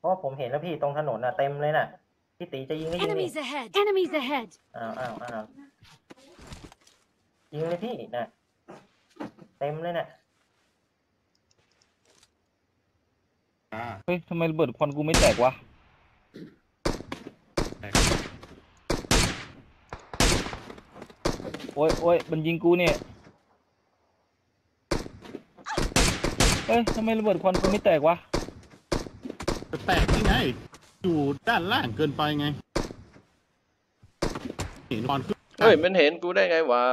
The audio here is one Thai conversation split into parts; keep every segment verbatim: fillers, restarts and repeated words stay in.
ราะว่าผมเห็นแล้วพี่ตรงถนนน่ะเต็มเลยน่ะพี่ตีจะยิงก็ยิงนี่ Enemies ahead! Enemies ahead! อ้าวอ้าวอ้าวยิงเลยพี่น่ะเต็มเลยน่ะเฮ้ยทำไมระเบิดควันกูไม่แตกวะโอ้ยโอ้ยมันยิงกูเนี่ยเฮ้ยทำไมระเบิดควันกูไม่แตกวะจะแตกยังไงอยู่ด้านล่างเกินไปไงเห็นตอนขึ้นเฮ้ยมันเห็นกูได้ไงวะ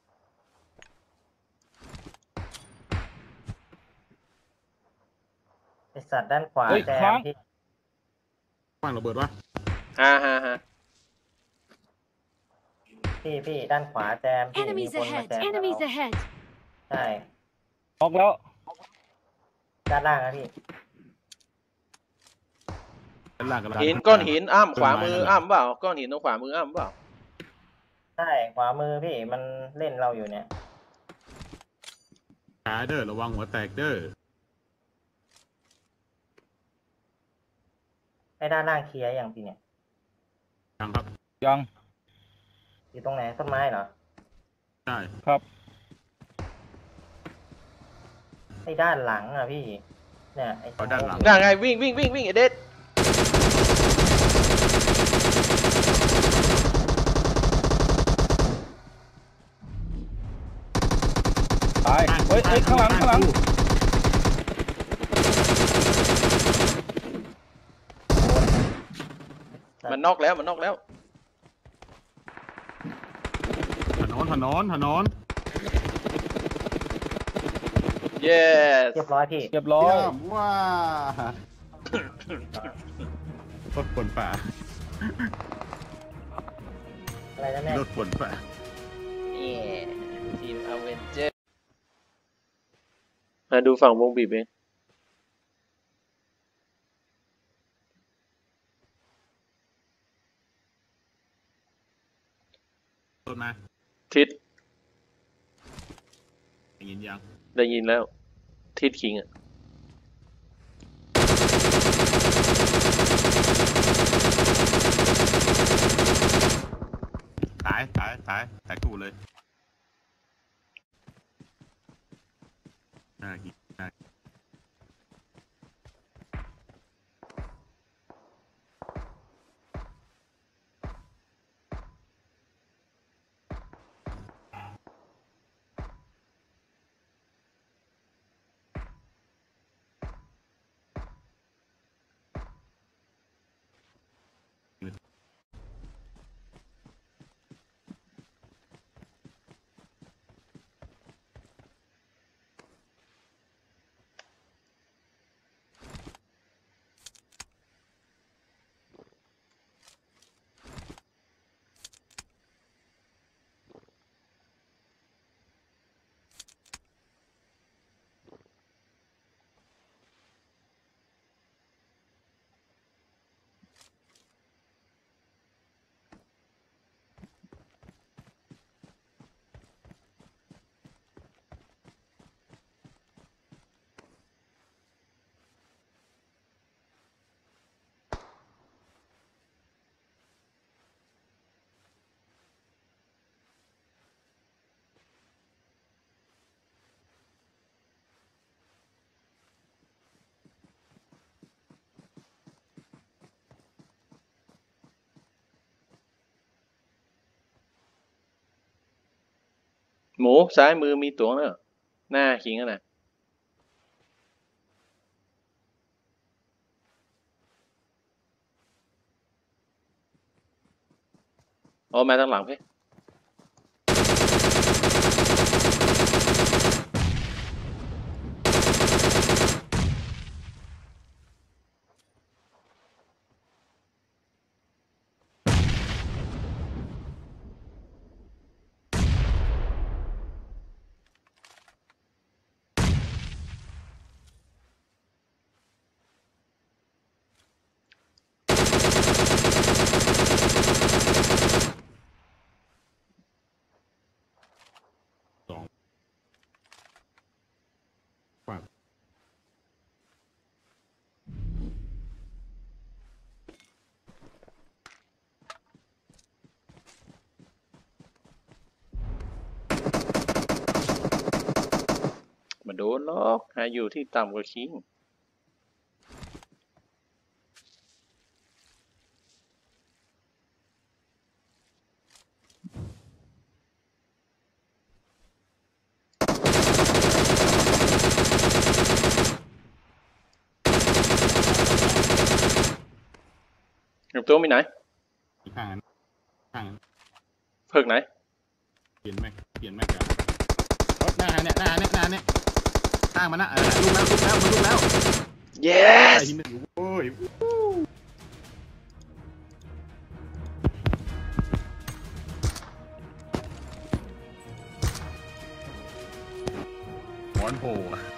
ไอสัตว์ด้านขวาเฮ้ยแจค้าม งพี่วางระเบิดวะฮ่าฮ่าฮ่าพี่พี่ด้านขวาแจมพี่มี Enemies คนมา ahead! แจม Enemies เรา ahead! ใช่ออกแล้วด้านล่างนะพี่ด้านล่างกับหินก้อนหินอ้ำขวามืออ้ำเปล่าก้อนหินตรงขวามืออ้ำเปล่าใช่ขวามือพี่มันเล่นเราอยู่เนี่ยขาเด้อระวังหัวแตกเด้อไอ้ด้านล่างเคลียร์อย่างพี่เนี่ยยังครับยังอยู่ตรงไหนต้นไม้เหรอใช่ครับไอ้ด้านหลังอ่ะพี่เนี่ยไอ้เอาด้านหลังน่าไงวิ่งวิ่งวิ่งวิ่งไอเด็ดตายเฮ้ยเฮ้ยข้างหลังข้างหลังมันนอกแล้วมันนอกแล้วถนนถนนถนนเย้เรียบร้อยพี่เรียบร้อยเยี่ยมว้าโคตรฝนป่าอะไรนะแม่รถฝนป่าเย้ทีมอเวนเจอร์มาดูฝั่งวงบีบเองรถมาทิศได้ยินยังได้ยินแล้วทิศคิงอ่ะตายตายตายตายกูเลยน่ากินน่าหมูซ้ายมือมีตัวเนอะหน้าคิงอ่ะนะโอ้มาทางหลังพี่โดนล็อกหาอยู่ที่ต่ำกว่าคิงอยู่ตัวมีไหนอีกข้างนั้นข้างนั้นเพิกไหนเปลี่ยนแม็กเปลี่ยนแม็กกันรถหน้าเนี่ยหน้าเนี่ยหน้าเนี่ยข้างมันนะเออลุกแล้วลุกแล้วมันลุกแล้ว yes ไอ้ที่หนึ่งโอ้ยหมอนโผล่